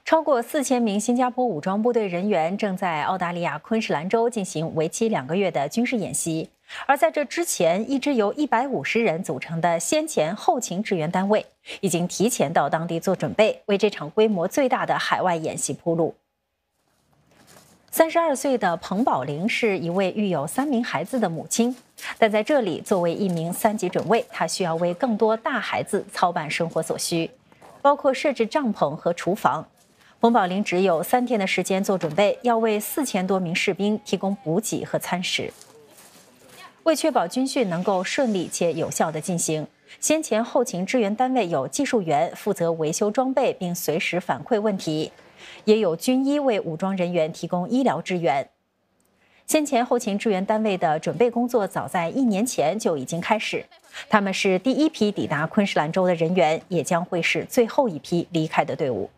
超过4000名新加坡武装部队人员正在澳大利亚昆士兰州进行为期2个月的军事演习。而在这之前，一支由150人组成的先前后勤支援单位已经提前到当地做准备，为这场规模最大的海外演习铺路。32岁的彭宝玲是一位育有3名孩子的母亲，但在这里作为一名3级准尉，她需要为更多大孩子操办生活所需，包括设置帐篷和厨房。彭宝玲只有3天的时间做准备，要为4000多名士兵提供补给和餐食。为确保军训能够顺利且有效地进行，先前后勤支援单位有技术员负责维修装备并随时反馈问题，也有军医为武装人员提供医疗支援。先前后勤支援单位的准备工作早在1年前就已经开始，他们是第一批抵达昆士兰州的人员，也将会是最后一批离开的队伍。